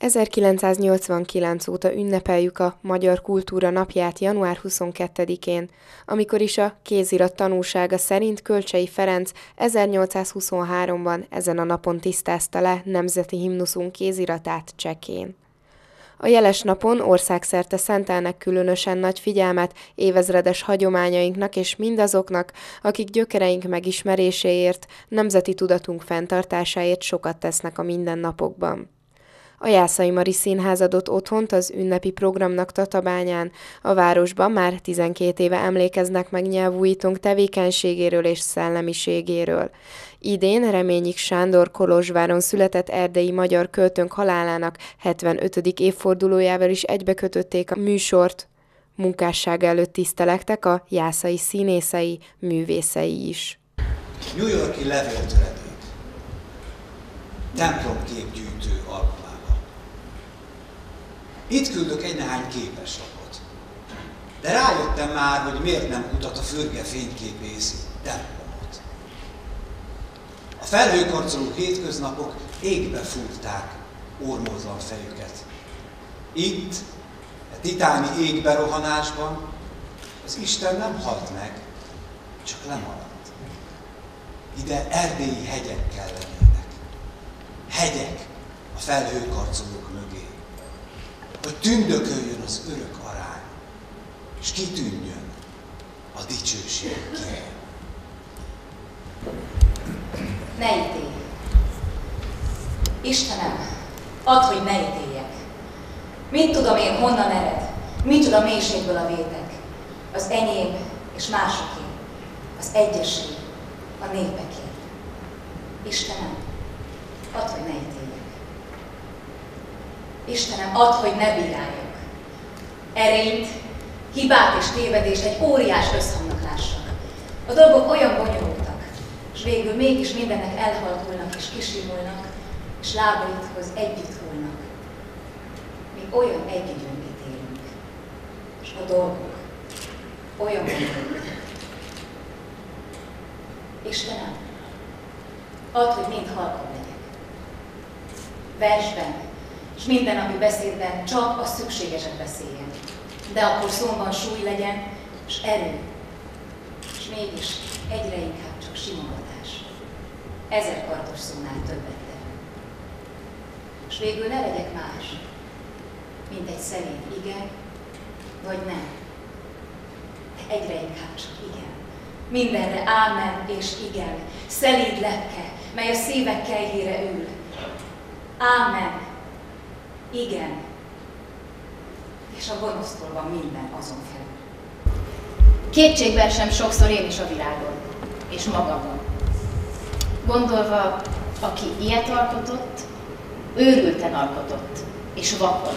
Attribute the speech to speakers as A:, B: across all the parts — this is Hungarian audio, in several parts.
A: 1989 óta ünnepeljük a Magyar Kultúra Napját január 22-én, amikor is a kézirat tanúsága szerint Kölcsey Ferenc 1823-ban ezen a napon tisztázta le nemzeti himnuszunk kéziratát csekén. A jeles napon országszerte szentelnek különösen nagy figyelmet évezredes hagyományainknak és mindazoknak, akik gyökereink megismeréséért, nemzeti tudatunk fenntartásáért sokat tesznek a mindennapokban. A Jászai Mari Színház adott otthont az ünnepi programnak Tatabányán. A városban már 12 éve emlékeznek meg nyelvújítónk tevékenységéről és szellemiségéről. Idén Reményik Sándor Kolozsváron született erdélyi magyar költőnk halálának 75. évfordulójával is egybekötötték a műsort. Munkásság előtt tisztelektek a jászai színészei, művészei is.
B: New York-i levéltöredék, templomképgyűjtő alkalmába. Itt küldök egy-nehány képeslapot, de rájöttem már, hogy miért nem kutat a fürge fényképész templomot. A felhőkarcoló hétköznapok égbe fúrták ormótlan fejüket. Itt, a titáni égberohanásban az Isten nem halt meg, csak lemaradt. Ide erdélyi hegyek kellenének. Hegyek a felhőkarcolók mögé. Hogy tündököljön az örök arány, és kitűnjön a dicsőség király.
C: Ne ítélj! Istenem, add, hogy ne ítéljek! Mit tudom én, honnan ered? Micsoda mélységből a vétek? Az enyém és másoké, az egyesség, a népeké. Istenem, add, hogy ne ítéljek! Istenem, add, hogy ne bíráljak! Erényt, hibát és tévedést egy óriás összhangnak lássak. A dolgok olyan bonyolultak, és végül mégis mindennek elhalkulnak és kisimulnak, és lábaithoz együtt hullnak. Mi olyan együgyön ítélünk, és a dolgok olyan bonyolultak. Istenem, add, hogy mind halkabb legyek. Versben és mindennapi beszédben csak a szükségeset beszéljen, de akkor szóban súly legyen, és erő, és mégis egyre inkább csak simogatás. 1000 kardos szónál többet tevő. És végül ne legyek más, mint egy szelíd igen, vagy nem. De egyre inkább csak igen. Mindenre ámen és igen, szelíd lepke, mely a szívek kelyhére ül. Ámen, igen, és a gonosztól van minden azon felül.
D: Kétségbe esem sokszor én is a világon, és magamon. Gondolva, aki ilyet alkotott, őrülten alkotott, és vakon.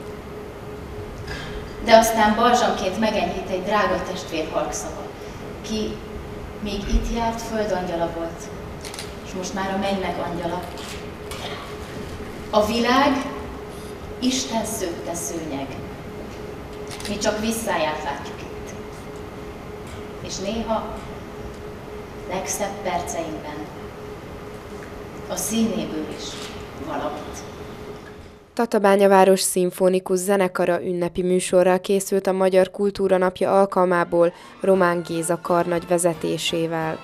D: De aztán balzsamként megenyhít egy drága testvér halkszava, ki még itt járt, földangyala volt, és most már a mennynek angyala. A világ Isten szőtte szőnyeg. Mi csak visszáját látjuk itt. És néha legszebb perceinkben a színéből is valamit.
A: Tatabánya város szimfonikus zenekara ünnepi műsorral készült a Magyar Kultúra Napja alkalmából Román Géza karnagy vezetésével.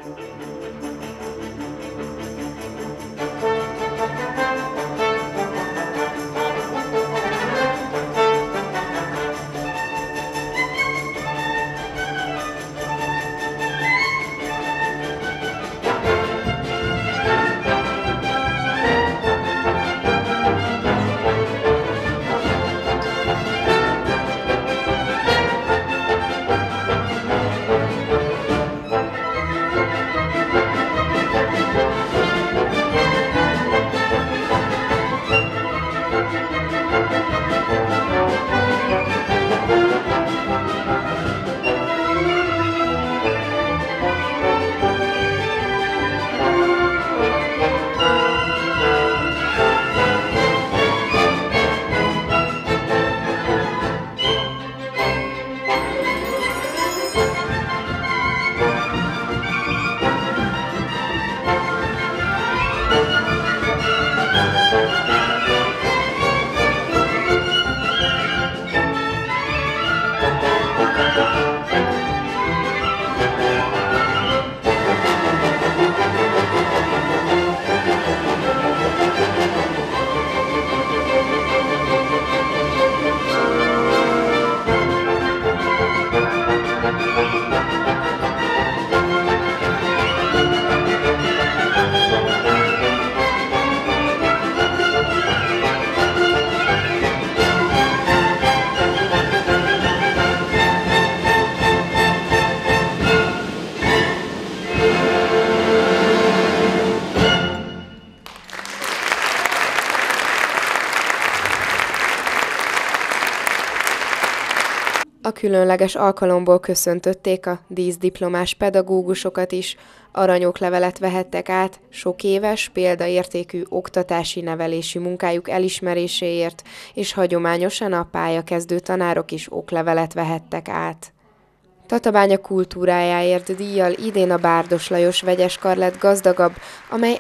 A: A különleges alkalomból köszöntötték a díszdiplomás pedagógusokat is, aranyoklevelet vehettek át sok éves, példaértékű oktatási nevelési munkájuk elismeréséért, és hagyományosan a pályakezdő tanárok is oklevelet vehettek át. Tatabánya kultúrájáért díjjal idén a Bárdos Lajos Vegyeskar lett gazdagabb, amely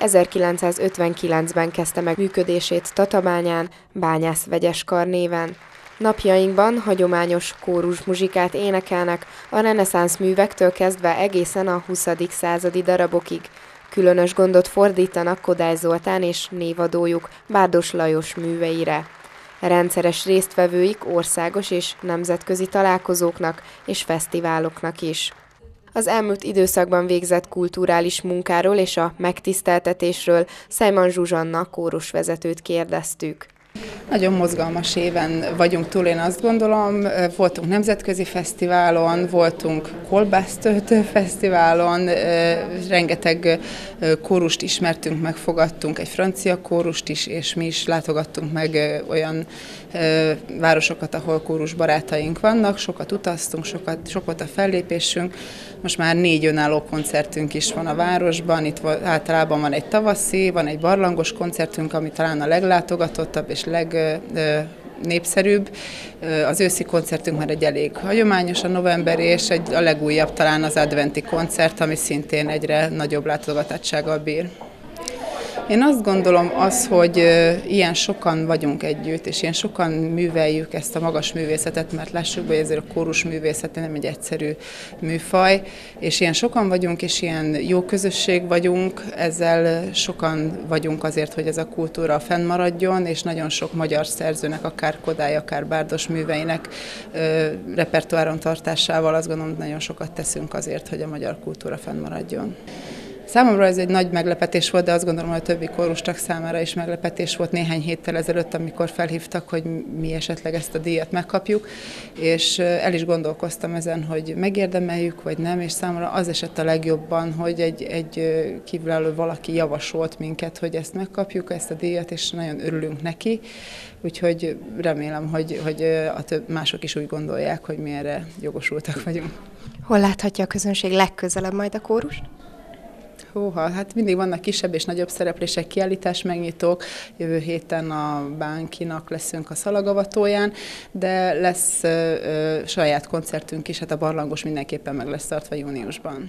A: 1959-ben kezdte meg működését Tatabányán, Bányász Vegyeskar néven. Napjainkban hagyományos kórusmuzsikát énekelnek a reneszánsz művektől kezdve egészen a 20. századi darabokig. Különös gondot fordítanak Kodály Zoltán és névadójuk Bárdos Lajos műveire. Rendszeres résztvevőik országos és nemzetközi találkozóknak és fesztiváloknak is. Az elmúlt időszakban végzett kulturális munkáról és a megtiszteltetésről Szejman Zsuzsanna kórusvezetőt kérdeztük.
E: Nagyon mozgalmas éven vagyunk túl, én azt gondolom. Voltunk nemzetközi fesztiválon, voltunk kolbásztöltő fesztiválon, rengeteg kórust ismertünk, megfogadtunk, egy francia kórust is, és mi is látogattunk meg olyan városokat, ahol kórus barátaink vannak, sokat utaztunk, sok volt a fellépésünk. Most már 4 önálló koncertünk is van a városban, itt általában van egy tavaszi, van egy barlangos koncertünk, ami talán a leglátogatottabb és legnépszerűbb. Az őszi koncertünk már egy elég hagyományos a novemberi, és a legújabb talán az adventi koncert, ami szintén egyre nagyobb látogatottsággal bír. Én azt gondolom hogy ilyen sokan vagyunk együtt, és ilyen sokan műveljük ezt a magas művészetet, mert lássuk be, hogy ezért a kórus művészete nem egy egyszerű műfaj, és ilyen sokan vagyunk, és ilyen jó közösség vagyunk, ezzel sokan vagyunk azért, hogy ez a kultúra fennmaradjon, és nagyon sok magyar szerzőnek, akár Kodály, akár Bárdos műveinek repertoáron tartásával azt gondolom, hogy nagyon sokat teszünk azért, hogy a magyar kultúra fennmaradjon. Számomra ez egy nagy meglepetés volt, de azt gondolom, hogy a többi kórustag számára is meglepetés volt néhány héttel ezelőtt, amikor felhívtak, hogy mi esetleg ezt a díjat megkapjuk, és el is gondolkoztam ezen, hogy megérdemeljük, vagy nem, és számomra az esett a legjobban, hogy egy kívülálló valaki javasolt minket, hogy ezt megkapjuk, ezt a díjat, és nagyon örülünk neki, úgyhogy remélem, hogy mások is úgy gondolják, hogy mi erre jogosultak vagyunk.
F: Hol láthatja a közönség legközelebb majd a kórust?
E: Húha, hát mindig vannak kisebb és nagyobb szereplések, kiállítás megnyitók. Jövő héten a Bánkinak leszünk a szalagavatóján, de lesz saját koncertünk is, hát a barlangos mindenképpen meg lesz tartva júniusban.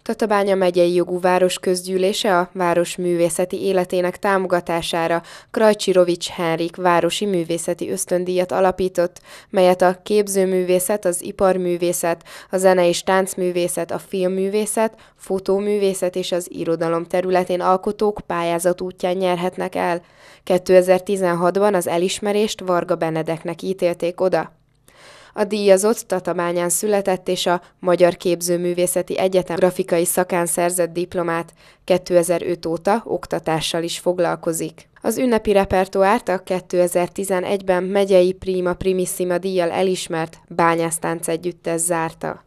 A: Tatabánya megyei jogú városközgyűlése a város művészeti életének támogatására Krajcsirovics Henrik városi művészeti ösztöndíjat alapított, melyet a képzőművészet, az iparművészet, a zene- és táncművészet, a filmművészet, fotóművészet és az irodalom területén alkotók pályázat útján nyerhetnek el. 2016-ban az elismerést Varga Benedeknek ítélték oda. A díjazott Tatabányán született és a Magyar Képzőművészeti Egyetem grafikai szakán szerzett diplomát, 2005 óta oktatással is foglalkozik. Az ünnepi repertoárt a 2011-ben megyei Prima Primissima díjjal elismert Bányásztánc együttes zárta.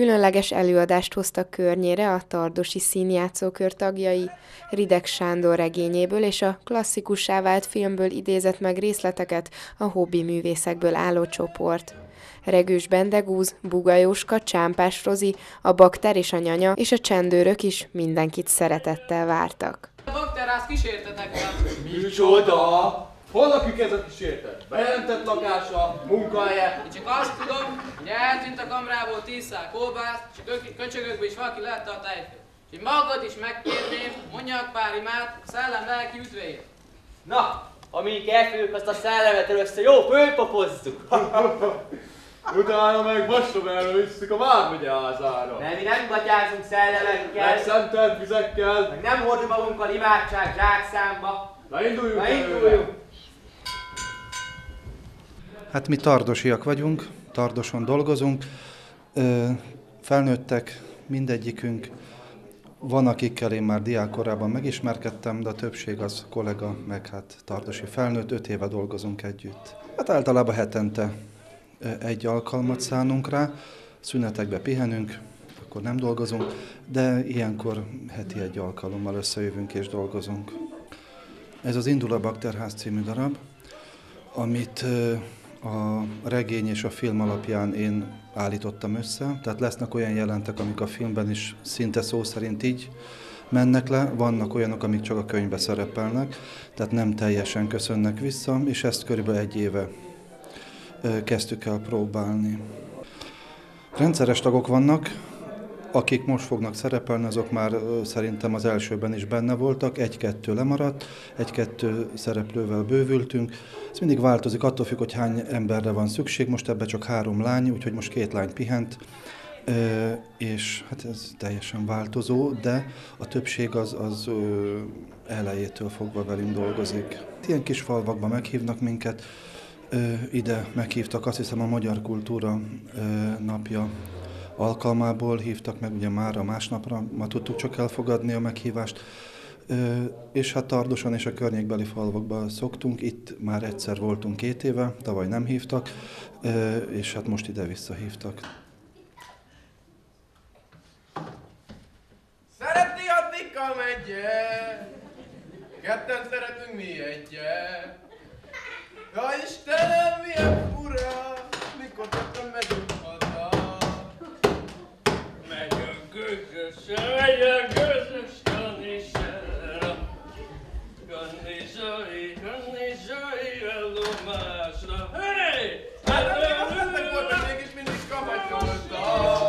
A: Különleges előadást hoztak környére a Tardosi Színjátszókör tagjai, Rideg Sándor regényéből és a klasszikussá vált filmből idézett meg részleteket a hobbi művészekből álló csoport. Regős Bendegúz, Buga Jóska, Csámpás Rozi, a Bakter és a Nyanya és a csendőrök is mindenkit szeretettel vártak.
G: A bakterász kísértetekkel.
H: Micsoda? Hol lakik ez a kísértet? Bejelentett lakása, munkahelye?
G: Én csak azt tudom, hogy eltűnt a kamrából 10 szál kolbászt, és a köcsögökből is valaki lehette a tejföt. És én magad is megkérném, mondjak pár imát a szellem lelki üdvéért.
I: Na, amíg elfőjük azt a szellemet először, jó, fölpapozzuk!
H: Utána meg vasroverről visszük a vármegyházára.
I: Mert mi nem gatyázunk szellemekkel,
H: Meg szentelt vizekkel.
I: meg nem hordjuk magunkkal imádság zsákszámba.
H: Na induljunk!
I: Na induljunk!
J: Hát mi tardosiak vagyunk, Tardoson dolgozunk, felnőttek mindegyikünk, van akikkel én már diákkorában megismerkedtem, de a többség az kollega, meg hát tardosi felnőtt, 5 éve dolgozunk együtt. Hát általában hetente egy alkalmat szánunk rá, szünetekbe pihenünk, akkor nem dolgozunk, de ilyenkor heti egy alkalommal összejövünk és dolgozunk. Ez az Indul a Bakterház című darab, amit a regény és a film alapján én állítottam össze, tehát lesznek olyan jelentek, amik a filmben is szinte szó szerint így mennek le, vannak olyanok, amik csak a könyvbe szerepelnek, tehát nem teljesen köszönnek vissza, és ezt körülbelül 1 éve kezdtük el próbálni. Rendszeres tagok vannak, akik most fognak szerepelni, azok már szerintem az elsőben is benne voltak, 1-2 lemaradt, 1-2 szereplővel bővültünk. Ez mindig változik, attól függ, hogy hány emberre van szükség, most ebben csak 3 lány, úgyhogy most 2 lány pihent, és hát ez teljesen változó, de a többség az elejétől fogva velünk dolgozik. Ilyen kis falvakban meghívnak minket, ide meghívtak, azt hiszem a Magyar Kultúra napja alkalmából hívtak meg, ugye már a másnapra, ma tudtuk csak elfogadni a meghívást, és hát Tardoson és a környékbeli falvakban szoktunk, itt már egyszer voltunk 2 éve, tavaly nem hívtak, és hát most ide visszahívtak.
H: Szeretni a Tika megye, ketten szeretünk mi egyet. Ja Istenem, milyen fura, mikor tettem megyünk haza.
K: Megyünk közös kanisára, kanizsai ellomásra. Hey!
H: Hát még azt lettek volt, hogy mégis mindig kamatyolta.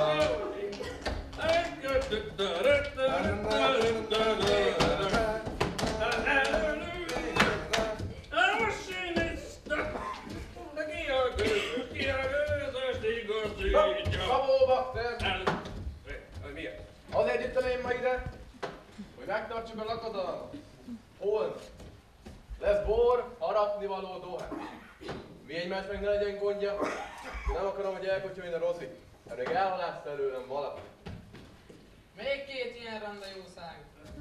H: Azért jöttem én ma ide, hogy megtartsuk a lakodalmat. Holnap lesz bor, harapnivaló dohány. Mi egymás meg ne legyen gondja. Nem akarom, hogy elkotyoljon a Rozi. Pedig elhalász előlem valaki.
G: Még 2 ilyen randa jószág.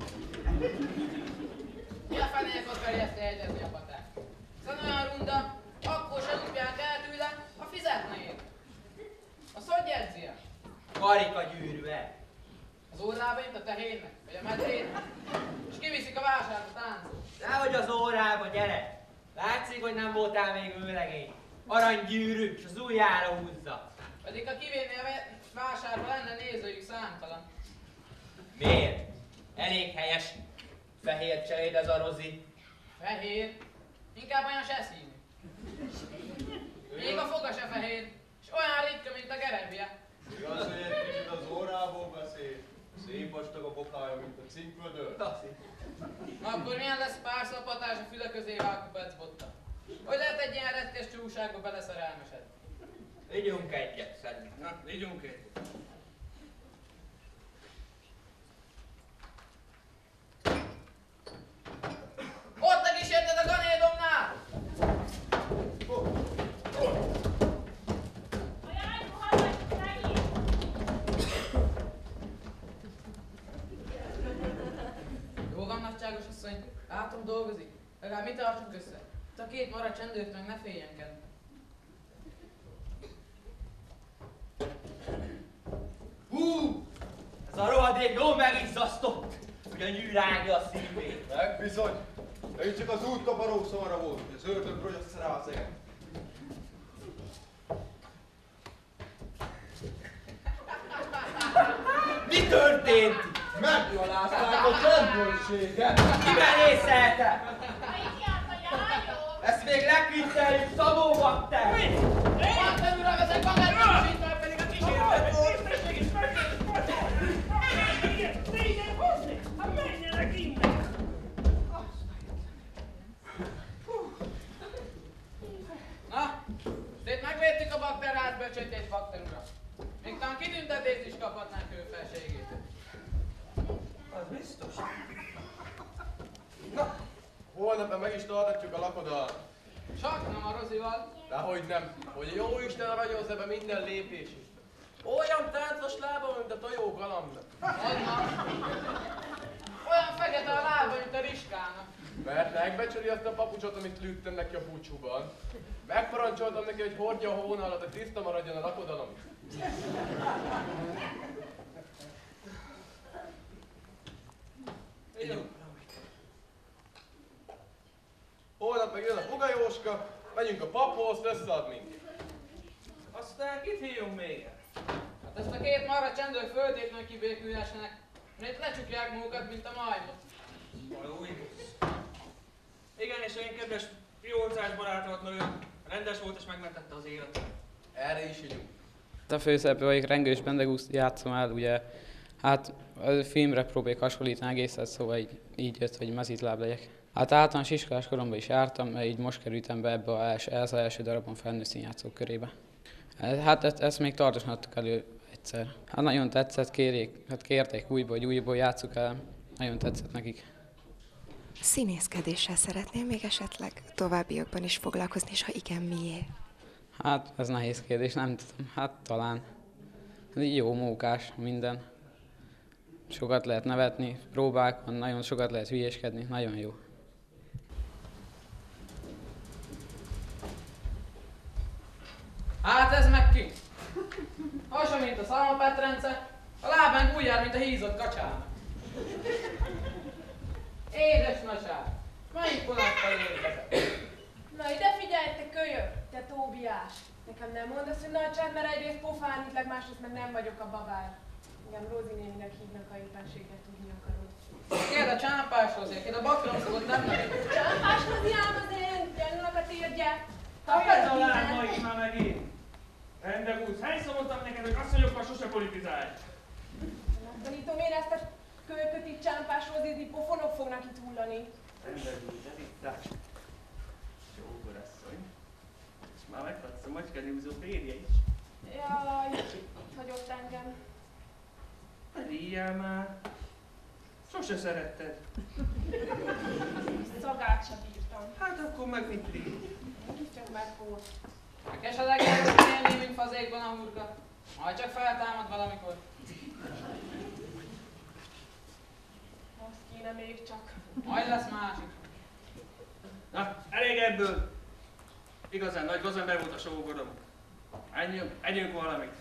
G: Mi a fenékot terjeszti egyezni a patát? Szóval olyan runda, akkor se lupják el tőle, ha fizetne érte. Az hogy jegyzi?
I: Karika gyűrűvel.
G: Az órába jut a tehénnek, vagy a medvének, és kiviszik a vásárba táncol.
I: Nehogy az órába, gyere! Látszik, hogy nem voltál még vőlegény. Aranygyűrű, és az ujjára húzza.
G: Pedig ha kivinné a vásárba, lenne nézőjük számtalan.
I: Miért? Elég helyes. Fehér cseléd ez a Rozi.
G: Fehér? Inkább olyan se színű. Még a foga se fehér, és olyan ritka, mint a gerebje.
H: Igaz, hogy egy kicsit az órából beszél. Szép vastag a bokája, mint a cinkvödör.
G: Akkor milyen lesz pár szapatás a füle közé vágó becbotta? Hogy lehet egy ilyen retkes csúságba beleszerelmesedni?
I: Igyunk egyet, szerintem.
K: Na, igyunk egyet.
G: Ott a kísérted a ganédomnál! Jó van, nagyságos asszony, látom dolgozik. Legalább mi tartsunk össze. Itt a 2 maradt csendőrt meg ne féljenkedni.
I: azért jól megizzasztott, hogy a nyű rágja a szívét.
H: Meg bizony. De itt csak az útkaparó szarra volt, hogy az ördög rogyasztsz rá a szeged.
I: Mi történt?
H: Meggyalázták a csendőrséget!
I: Ki merészelte? Ezt még leküldteljük Szabóba, te!
G: Bakter uram, ezek bagácsok, így már pedig a kísérlet! Tisztesség is Szégyen hozni! Hát menjenek innen! Na, itt megvédtük a Bakter házbecsöntést, Bakter uram. Még talán kitüntetést is kaphatnánk ő felségét.
H: Az biztos. Na, holnap meg is tartatjuk a lakodalmat.
G: Csak nem a Rozival.
H: Dehogy nem, hogy jó Isten aranyozza be minden lépését. Olyan táncos lába, mint a tojó galambnak.
G: Annak. Olyan fekete a lába, mint a Riskának.
H: Mert megbecsüli azt a papucsot, amit lőttem neki a búcsúban. Megparancsoltam neki, hogy hordja a hónalat, hogy tiszta maradjon a lakodalom. Holnap meg jön a Puga Jóska, megyünk a paphoz, összead minket.
I: Aztán kit hívjunk még?
G: Hát ezt a két marha csendőr földét nagy kibékülésnek, mert itt lecsukják magukat, mint a majmot.
I: Igen, és én kedves piócás barátomat nagyon rendes volt és megmentette az életet.
H: Erre is ígyunk.
G: A főszereplő vagyok, Rengős Bendegúzt játszom el, ugye, hát a filmre próbáljuk hasonlítani egészet, szóval így jött, hogy mezítláb legyek. Hát általános iskolás koromban is jártam, mert így most kerültem be ebbe az első darabon felnőtt színjátszók körébe. Hát ezt még tartósan adtuk elő egyszer. Hát nagyon tetszett, kérték újból játsszuk el, nagyon tetszett nekik.
F: Színészkedéssel szeretnél még esetleg továbbiakban is foglalkozni, és ha igen, miért?
G: Hát ez nehéz kérdés, nem tudom, hát talán. Jó mókás minden. Sokat lehet nevetni, próbákon, nagyon sokat lehet hülyéskedni, nagyon jó. Hát ez meg ki! Hasonlít, mint a szalmapetrence, a lábán úgy jár, mint a hízott kacsának. Édes nasár, melyik vonattal érkezett?
L: Na ide figyelj, te kölyök, te Tóbiás! Nekem nem mondasz, hogy nagy csend, mert egyrészt pofánítlak, másrészt meg nem vagyok a babár. Engem Rózi néninek hívnak, ha éppenséget tudni akarod.
G: Kérd a Csámpáshoz, én a bakrom szokott nem nevét.
L: Csámpáshoz ám az én, gyanulnak a térdje.
K: Mi ez a láma itt már megint? Rendegúz, hányszor mondtam neked, hogy asszonyokkal sose politizálj?
L: Tanítom én ezt a kölyköt itt Csámpáshoz, így pofonok fognak itt hullani.
K: Rendegúz, ez itt rá. Csókorasszony. És már meghatsz a macskanyúzó férje is.
L: Jaj, itt hagyott engem.
K: Ne ríjjál már. Sose szeretted.
L: Szagát sem bírtam.
K: Hát akkor meg mit ríj?
L: Csak megfogott.
G: Esetleg el élni, mint fazékban a hurka. Majd csak feltámad valamikor.
L: Azt kéne még csak.
G: Majd lesz másik.
K: Na, elég ebből. Igazán nagy gazember volt a sógorom. Együnk valamit.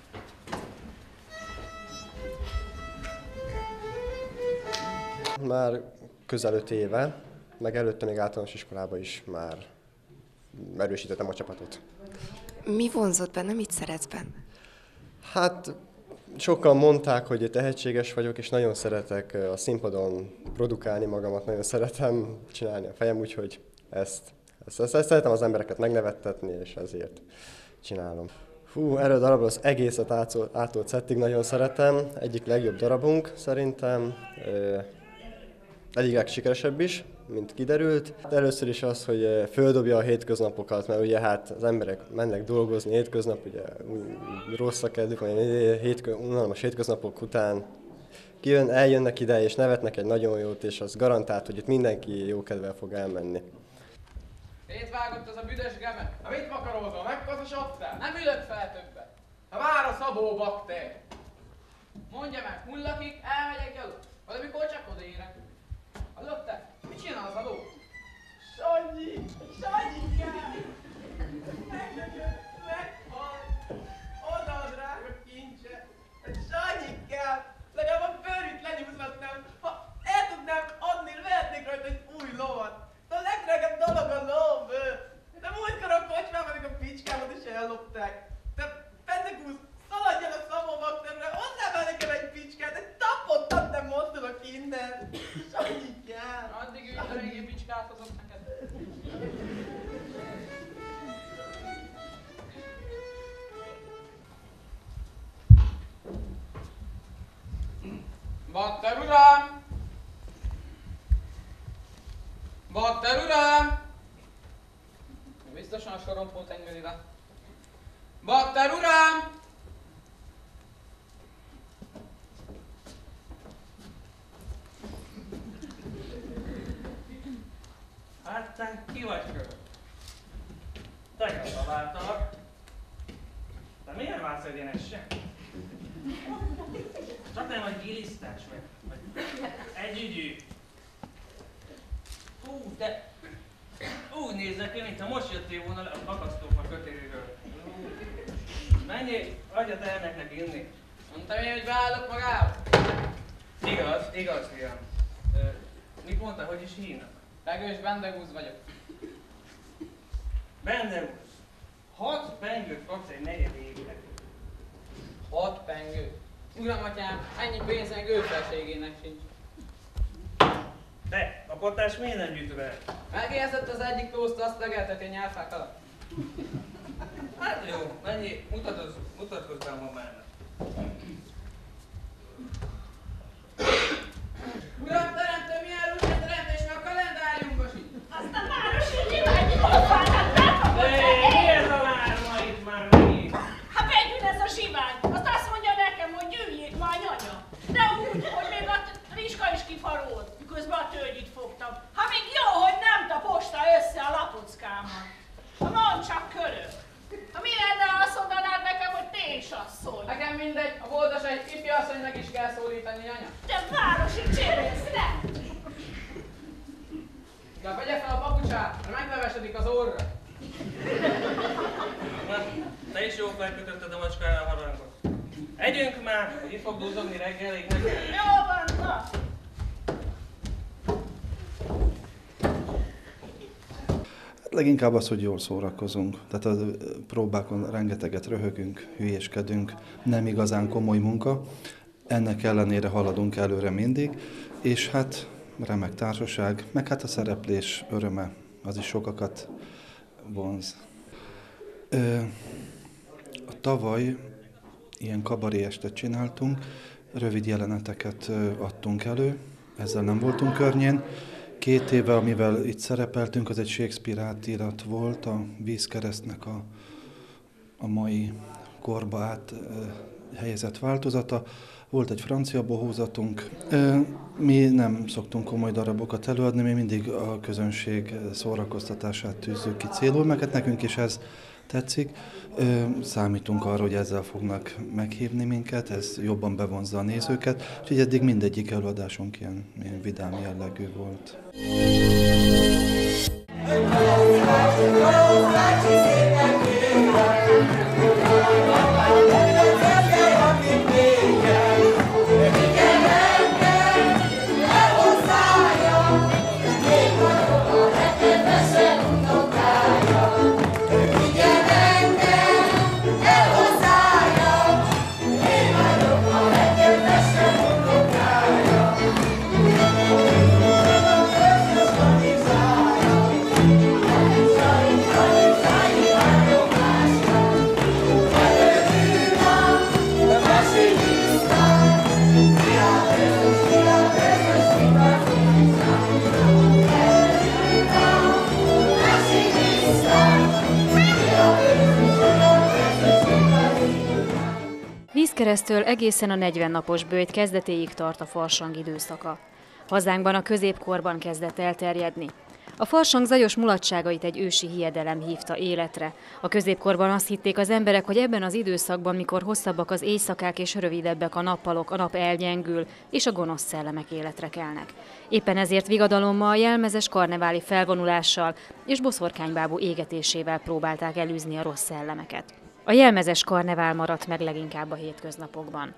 M: Már közel 5 éve, meg előtte még általános iskolában is már erősítettem a csapatot.
F: Mi vonzott benne, mit szeretsz benne?
M: Hát sokan mondták, hogy tehetséges vagyok, és nagyon szeretek a színpadon produkálni magamat, nagyon szeretem csinálni a fejem, úgyhogy ezt szeretem az embereket megnevettetni, és ezért csinálom. Erről a darabról az egészet ától szettig nagyon szeretem, egyik legjobb darabunk szerintem, egyik legsikeresebb is, mint kiderült. De először is az, hogy földobja a hétköznapokat, mert ugye hát az emberek mennek dolgozni hétköznap, ugye rossz a kedvük, unalmas hétköznapok után eljönnek ide és nevetnek egy nagyon jót, és az garantált, hogy itt mindenki jó kedvel fog elmenni.
G: Szétvágott az a büdös geme.
H: Ha mit makarózol, megkazasodtál?
G: Nem ülök fel többet.
H: Ha vár a Szabóbak, te!
G: Mondja meg, hullakig, elmegyek gyalog. Valamikor csak odaérek. Hallott te? Mit csinál az adó?
I: Sanyi! Sanyikám! Meghalt! Oda a drága kincse! Sanyikám! Legalább a bőrűt legyen
G: átadok neked. Bakter uram! Bakter uram! Biztosan a sorompót engedi le. Bakter uram!
K: Hát te ki vagy kör? Tegnap találtalak. De miért válsz egyenesen? Csak nem vagy gilisztás vagy együgyű. Hú, de úgy néznek ki, mintha most jöttél volna le a kakasztófa kötéléről. Menjél, adjad elneknek inni.
G: Mondtam én, hogy beállok magába?
K: Igaz, fiam. Mit mondta, hogy is hívnak?
G: Regős Bendegúz vagyok.
K: Bendegúz. 6 pengőt kapsz egy negyed évre.
G: 6 pengő? Uram, atyám, ennyi pénznek őfelségének sincs.
K: De, a kottás miért nem gyűjtő el?
G: Megérzett az egyik tószt, azt legelteti a nyálfák alatt.
K: Hát jó, mennyi, mutatkozz be a mamának.
G: Uram, teremtő, milyen rúzsát teremtés, mert a kalendáriumba sincs.
N: Azt a városi gyilányi pofának befogott el!
K: Mi ez a lárma itt már megint?
N: Hát begyűn ez a zsivány! Azt azt mondja nekem, hogy gyűjjék már nyanya. De úgy, hogy még a Rizska is kifarolt, miközben a tölgyit fogtam. Ha még jó, hogy nem taposta össze a lapockámat. Mondd csak körök. Ha mi lenne, azt mondanád nekem, hogy te is asszony.
G: Nekem mindegy, a boldos egy ifjasszonynak is kell szólítani, anya.
N: Te városi csérész, te!
G: De vegye fel a papucsát, mert megnevesedik az orra.
K: Na, te is jól felkötötted a macskára a harangot. Együnk már, hogy itt fog duzzogni reggelig nekem.
N: Jó van, na!
J: Leginkább az, hogy jól szórakozunk. Tehát a próbákon rengeteget röhögünk, hülyéskedünk, nem igazán komoly munka. Ennek ellenére haladunk előre mindig, és hát remek társaság, meg hát a szereplés öröme, az is sokakat vonz. Tavaly ilyen kabaré estet csináltunk, rövid jeleneteket adtunk elő, ezzel nem voltunk környén. 2 éve, amivel itt szerepeltünk, az egy Shakespeare átirat volt, a Vízkeresztnek a mai korba át helyezett változata. Volt egy francia bohózatunk. Mi nem szoktunk komoly darabokat előadni, mi mindig a közönség szórakoztatását tűzzük ki célul, meg hát nekünk is ez tetszik. Számítunk arra, hogy ezzel fognak meghívni minket, ez jobban bevonzza a nézőket, úgyhogy eddig mindegyik előadásunk ilyen vidám jellegű volt.
O: Vízkereszttől egészen a 40 napos böjt kezdetéig tart a farsang időszaka. Hazánkban a középkorban kezdett elterjedni. A farsang zajos mulatságait egy ősi hiedelem hívta életre. A középkorban azt hitték az emberek, hogy ebben az időszakban, mikor hosszabbak az éjszakák és rövidebbek a nappalok, a nap elgyengül, és a gonosz szellemek életre kelnek. Éppen ezért vigadalommal, jelmezes karneváli felvonulással és boszorkánybábú égetésével próbálták elűzni a rossz szellemeket. A jelmezes karnevál maradt meg leginkább a hétköznapokban.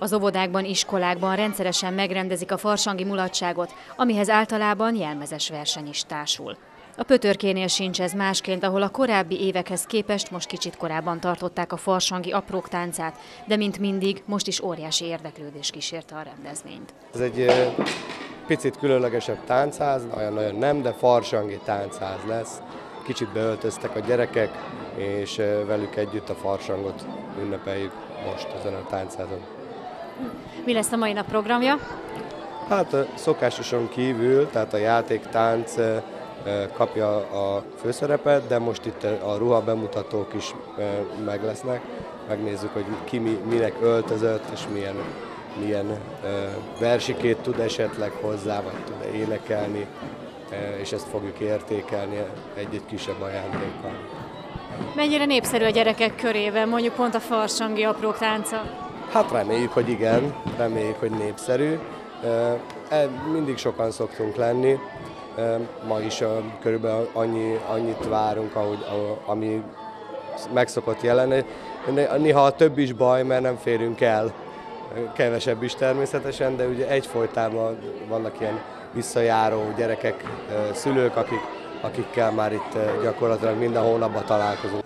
O: Az óvodákban, iskolákban rendszeresen megrendezik a farsangi mulatságot, amihez általában jelmezes verseny is társul. A Pötörkénél sincs ez másként, ahol a korábbi évekhez képest most kicsit korábban tartották a farsangi aprók táncát, de mint mindig, most is óriási érdeklődés kísérte a rendezvényt.
M: Ez egy picit különlegesebb táncház, nagyon nem, de farsangi táncház lesz. Kicsit beöltöztek a gyerekek, és velük együtt a farsangot ünnepeljük most ezen a táncházon.
O: Mi lesz a mai nap programja?
M: Hát szokásoson kívül, tehát a játéktánc kapja a főszerepet, de most itt a ruha bemutatók is meg lesznek. Megnézzük, hogy ki minek öltözött, és milyen versikét tud esetleg hozzá, vagy tud énekelni, és ezt fogjuk értékelni egy kisebb ajándékkal.
O: Mennyire népszerű a gyerekek körében, mondjuk pont a farsangi aprók tánca?
M: Hát reméljük, hogy igen, reméljük, hogy népszerű. Mindig sokan szoktunk lenni. Ma is körülbelül annyit várunk, ami meg szokott jelenni. Néha több is baj, mert nem férünk el. Kevesebb is természetesen, de ugye egyfolytában vannak ilyen visszajáró gyerekek, szülők, akikkel már itt gyakorlatilag minden hónapban találkozunk.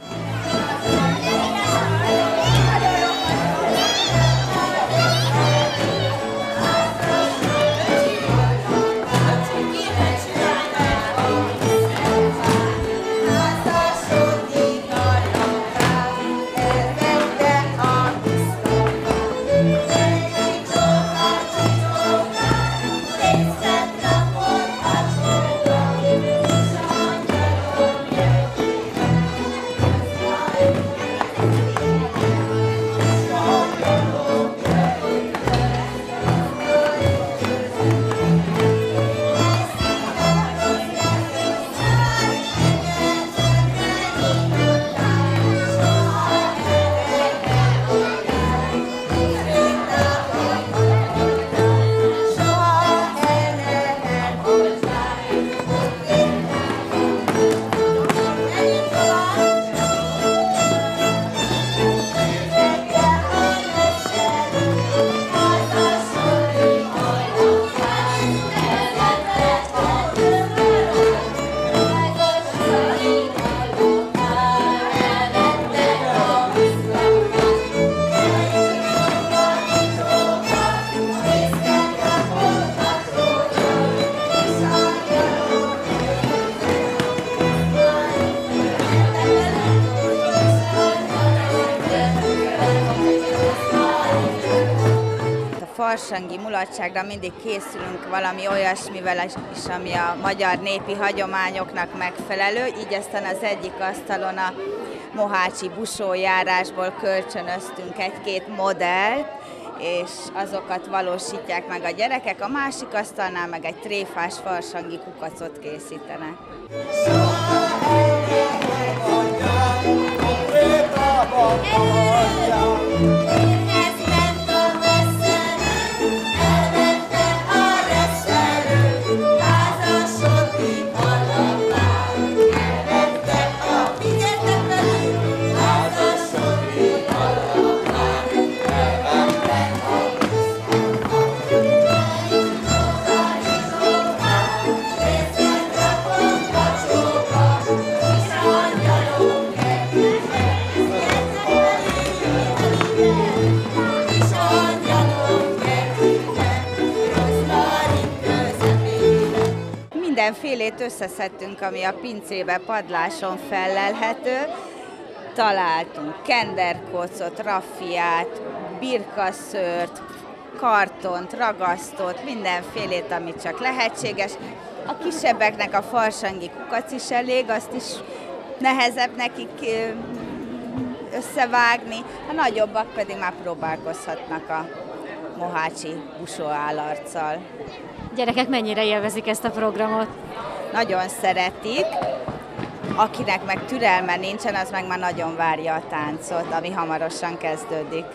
P: farsangi mulatságra mindig készülünk valami olyasmivel is, ami a magyar népi hagyományoknak megfelelő, így aztán az egyik asztalon a mohácsi busójárásból kölcsönöztünk egy-két modellt, és azokat valósítják meg a gyerekek, a másik asztalnál meg egy tréfás farsangi kukacot készítenek. Mindenfélét összeszedtünk, ami a pincébe padláson fellelhető. Találtunk kenderkócot, raffiát, birkaszőrt, kartont, ragasztót, mindenfélét, amit csak lehetséges. A kisebbeknek a farsangi kukac is elég, azt is nehezebb nekik összevágni, a nagyobbak pedig már próbálkozhatnak a mohácsi busóállarccal.
O: Gyerekek mennyire élvezik ezt a programot?
P: Nagyon szeretik. Akinek meg türelme nincsen, az meg már nagyon várja a táncot, ami hamarosan kezdődik.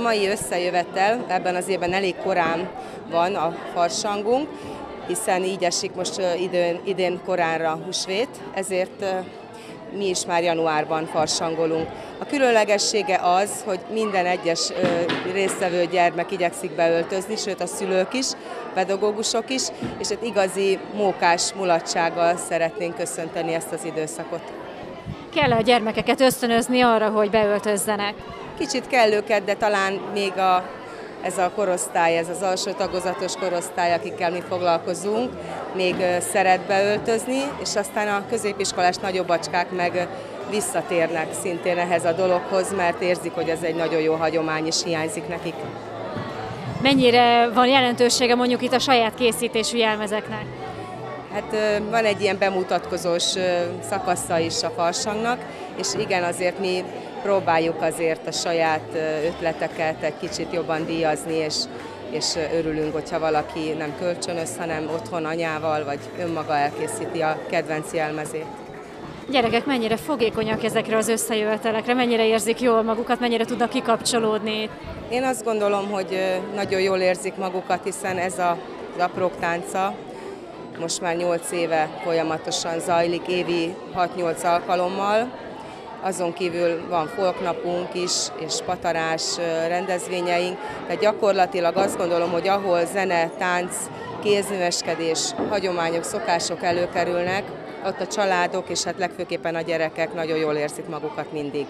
Q: mai összejövetel ebben az évben elég korán van a farsangunk, hiszen így esik most idén koránra húsvét, ezért mi is már januárban farsangolunk. A különlegessége az, hogy minden egyes résztvevő gyermek igyekszik beöltözni, sőt a szülők is, pedagógusok is, és egy igazi mókás mulatsággal szeretnénk köszönteni ezt az időszakot.
O: Kell a gyermekeket ösztönözni arra, hogy beöltözzenek?
Q: Kicsit kell őket, de talán még ez a korosztály, ez az alsó tagozatos korosztály, akikkel mi foglalkozunk, még szeret beöltözni, és aztán a középiskolás nagyobbacskák meg visszatérnek szintén ehhez a dologhoz, mert érzik, hogy ez egy nagyon jó hagyomány, és hiányzik nekik.
O: Mennyire van jelentősége mondjuk itt a saját készítésű jelmezeknek?
Q: Hát van egy ilyen bemutatkozós szakasza is a farsangnak, és igen, azért mi próbáljuk azért a saját ötleteket egy kicsit jobban díjazni, és örülünk, hogyha valaki nem kölcsönöz, hanem otthon anyával, vagy önmaga elkészíti a kedvenc jelmezét.
O: Gyerekek mennyire fogékonyak ezekre az összejövetelekre, mennyire érzik jól magukat, mennyire tudnak kikapcsolódni?
Q: Én azt gondolom, hogy nagyon jól érzik magukat, hiszen ez az aprók tánca most már 8 éve folyamatosan zajlik, évi 6-8 alkalommal. Azon kívül van folknapunk is, és patarás rendezvényeink. Tehát gyakorlatilag azt gondolom, hogy ahol zene, tánc, kézműveskedés, hagyományok, szokások előkerülnek, ott a családok és hát legfőképpen a gyerekek nagyon jól érzik magukat mindig.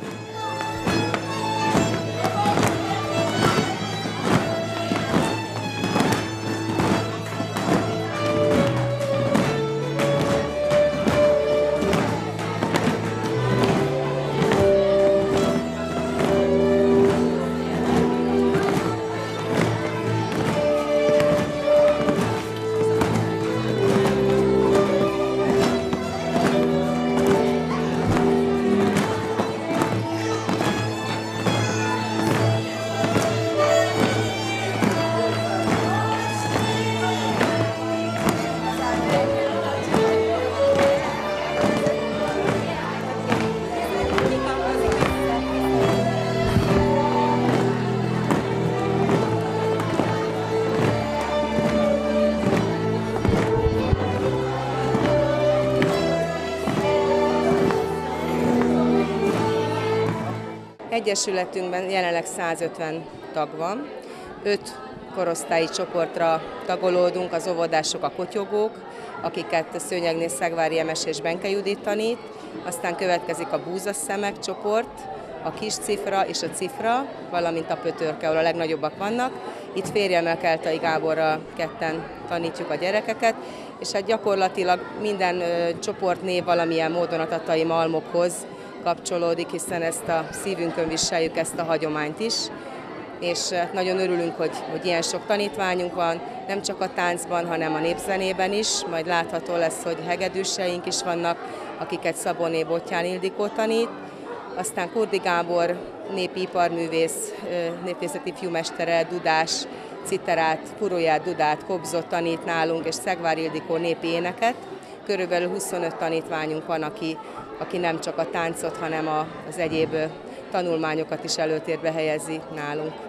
Q: Egyesületünkben jelenleg 150 tag van, 5 korosztályi csoportra tagolódunk, az óvodások, a kotyogók, akiket Szőnyegné Szegvári Emes és Benke Judit tanít, aztán következik a búzaszemek csoport, a kis cifra és a cifra, valamint a pötörke, ahol a legnagyobbak vannak. Itt férjemmel, Keltai Gáborral ketten tanítjuk a gyerekeket, és hát gyakorlatilag minden csoportnév valamilyen módon a tatai malmokhoz kapcsolódik, hiszen ezt a szívünkön viseljük, ezt a hagyományt is, és nagyon örülünk, hogy ilyen sok tanítványunk van, nem csak a táncban, hanem a népzenében is, majd látható lesz, hogy hegedűseink is vannak, akiket Szabóné Bottyán Ildikó tanít, aztán Kurdi Gábor népi iparművész, népészeti fiúmestere, dudás, citerát, furóját, dudát, kobzot tanít nálunk, és Szegvári Ildikó népi éneket. Körülbelül 25 tanítványunk van, aki nem csak a táncot, hanem az egyéb tanulmányokat is előtérbe helyezi nálunk.